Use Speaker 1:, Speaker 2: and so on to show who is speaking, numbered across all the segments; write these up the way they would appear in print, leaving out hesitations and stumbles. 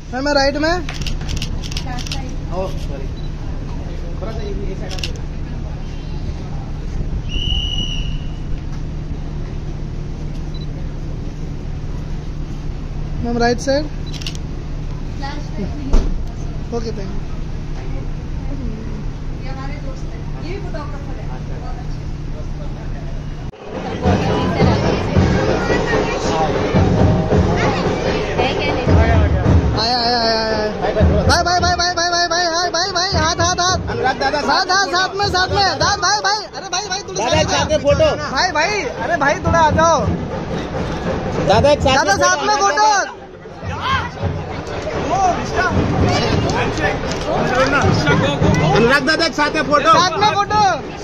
Speaker 1: मैं राइट में।
Speaker 2: Oh sorry, थोड़ा सा ये side.
Speaker 1: Ma'am right side. Okay thank you.
Speaker 3: ये हमारे दोस्त हैं, ये भी फोटोग्राफर है, बहुत अच्छे।
Speaker 1: आया आया आया आया। भाई भाई भाई भाई भाई भाई भाई भाई भाई भाई हाथ हाथ हाथ।
Speaker 2: अनुराग दादा
Speaker 1: साथ साथ में दाद भाई भाई। अरे भाई भाई थोड़ा
Speaker 2: साथ में फोटो।
Speaker 1: भाई भाई अरे भाई थोड़ा आ जाओ।
Speaker 2: दादा एक साथ
Speaker 1: में फोटो।
Speaker 2: अनुराग दादा एक साथ में फोटो।
Speaker 1: साथ में फोटो।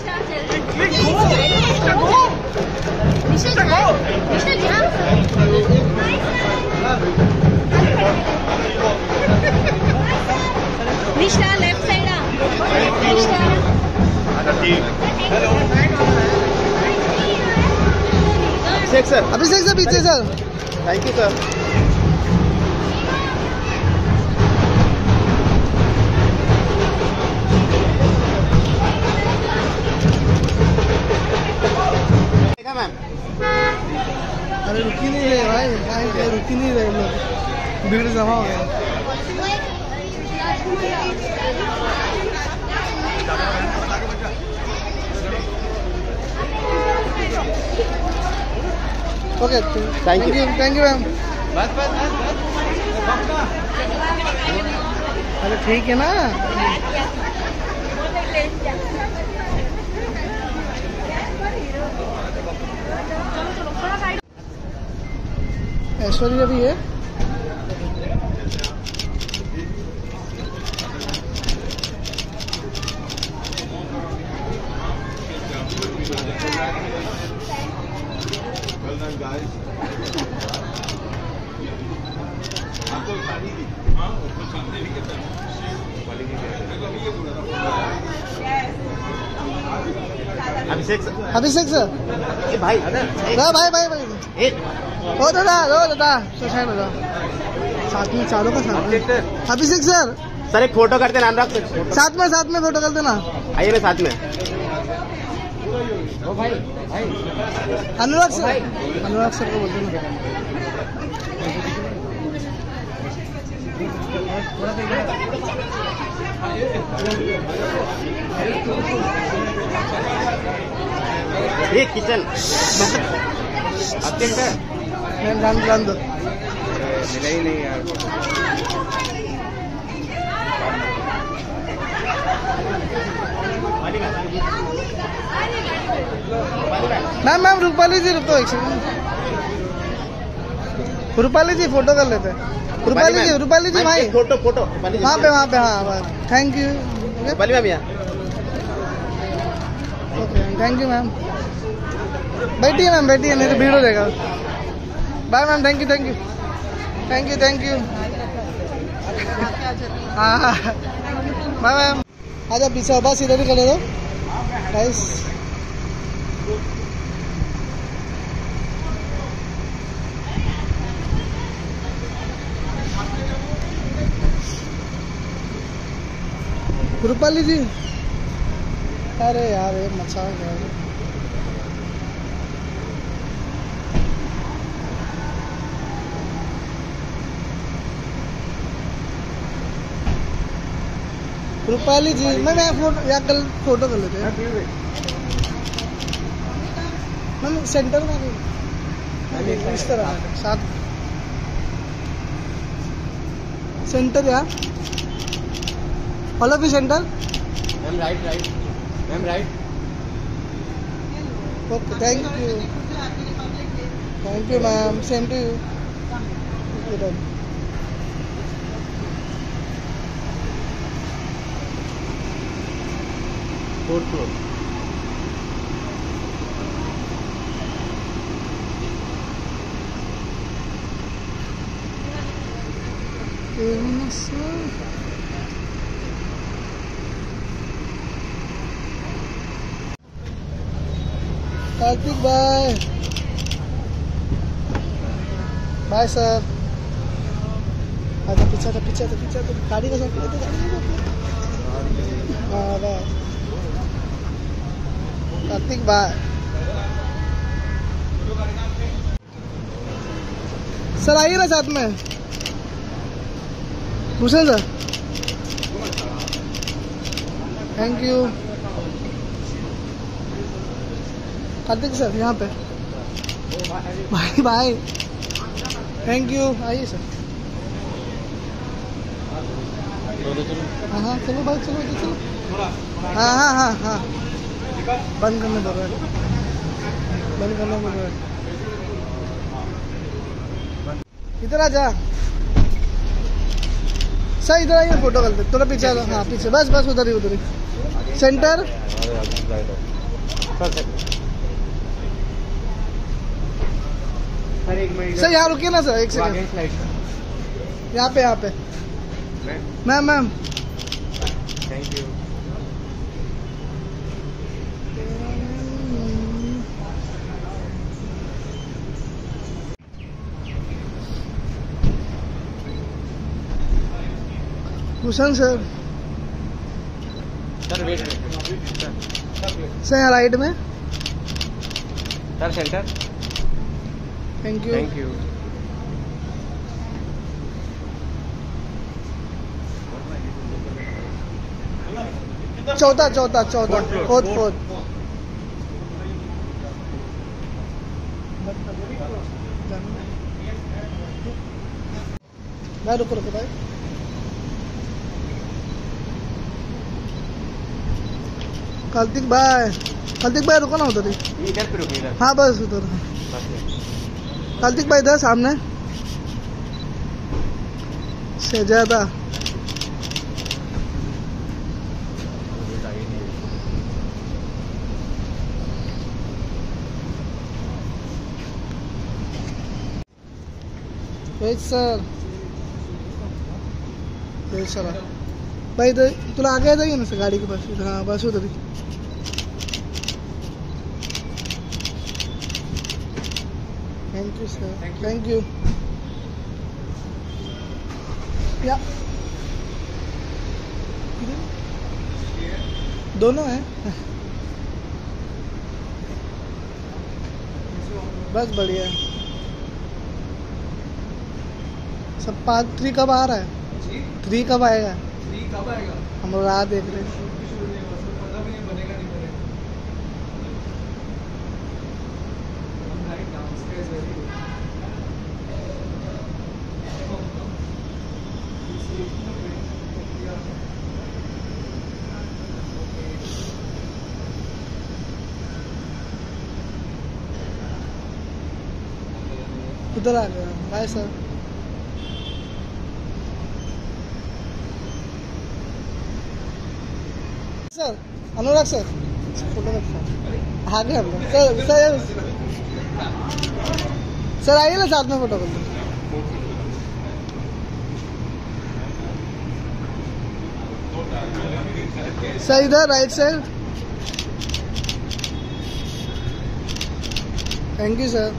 Speaker 3: निशा लेफ्ट साइड आ।
Speaker 2: अभिषेक सर,
Speaker 1: अभिषेक सर पीछे sir.
Speaker 2: Thank you sir. Ma'am
Speaker 1: अरे रुकी नहीं रहे भाई, रुकी नहीं रहे लोग, भीड़ जमा हो गया। Okay thank you ma'am.
Speaker 2: बस बस बस।
Speaker 1: अरे ठीक है ना। ऐश्वर्या भी है। अभिषेक सर
Speaker 2: ए भाई
Speaker 1: भाई भाई भाई ओ दादा साइड हो जाओ। साथ में चारों का साथ। अभिषेक सर
Speaker 2: एक फोटो करते ना, अनुराग सर
Speaker 1: साथ में फोटो करते ना।
Speaker 2: आइए ना साथ में। ओ भाई
Speaker 1: अनुराग सर को बोलते ना।
Speaker 2: ये किचन
Speaker 1: जान दो।
Speaker 2: मिला ही नहीं यार।
Speaker 1: मैम रूपाली जी रुको एक सेकंड। रूपाली जी फोटो कर लेते हैं। रूपाली जी भाई
Speaker 2: फोटो
Speaker 1: वहाँ पे हाँ थैंक यू।
Speaker 2: रूपाली मैम यहाँ।
Speaker 1: Okay thank you ma'am. बैठिए मैम बैठिए, नहीं तो भीड़ हो जाएगा। बाय मैम, थैंक यू हाँ बाय मैम। आजा पीछे बस इधर ही कर दो गाइस। रूपाली जी अरे यार ये मचा गया। रूपाली जी मैं फोटो कर लेते हैं मैम। सेंटर में इस तरह साथ सेंटर यार। All of you centre.
Speaker 2: Ma'am right
Speaker 1: okay thank you ma'am. Same to you.
Speaker 2: Fourth floor.
Speaker 1: Kartik bye bye sir. आजा पीछे तो पीछे तो पीछे तो गाड़ी का साइड लेते हाँ बस कार्तिक भाई सर आइए ना साथ में Bhushan sir thank you Kartik sir यहाँ पे भाई भाई थैंक यू आइए सर हाँ हाँ चलो भाई चलो चलो हाँ हाँ हाँ हाँ बंद करने बोल रहे बंद करने बोल रहे इधर आ जा सर इधर आइए फोटो करते थोड़ा पीछे हाँ पीछे बस बस उधर ही सेंटर सर यहाँ रुकिए ना सर एक सेकंड यहाँ पे ma'am ma'am
Speaker 2: thank you
Speaker 1: Bhushan sir
Speaker 2: sir wait
Speaker 1: sir यहाँ राइट में
Speaker 2: sir centre
Speaker 1: thank you
Speaker 2: thank you
Speaker 1: चौथा चौथा चौथा फोर्थ फोर्थ मैं रुको रुको भाई कार्तिक भाई रुको ना उधर ही
Speaker 2: इधर पे रुकिए इधर
Speaker 1: हाँ बस उधर कार्तिक भाई इधर सामने से ज्यादा सर सर भाई इधर तुला आगे जाइए ना सर गाड़ी के पास हाँ बस उधर ही thank you sir thank you या दोनों हैं बस बढ़िया सब 3 कब आ रहा है 3 कब आएगा हम लोग राह देख रहे हैं उधर आ गया bye sir sir Anurag sir photo आ गए हम लोग सर सर आइए ना साथ में फोटो करते सर इधर right side thank you sir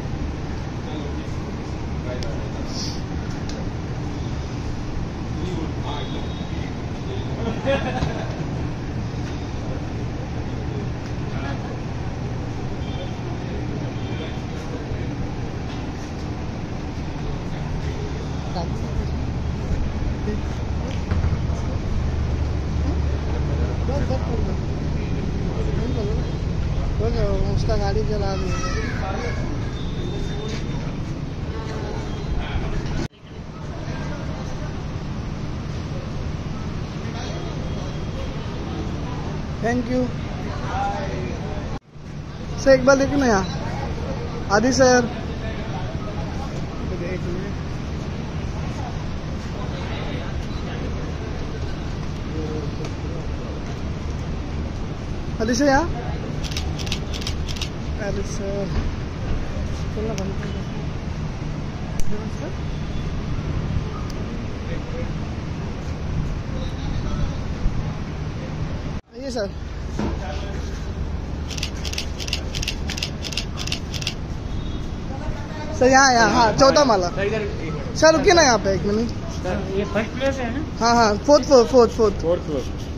Speaker 1: उसका गाड़ी चला दिया थैंक यू सर एक बार देखिए ना यहाँ आदि सर आदि सर यहाँ अरे सर खोलना बंद कर आइए सर सर यहाँ हाँ 14 माला सर रुकिए ना यहाँ पे 1 मिनट
Speaker 4: ये फर्स्ट फ्लोर पे है ना?
Speaker 1: हाँ हाँ, fourth floor, fourth fourth.
Speaker 4: Fourth floor.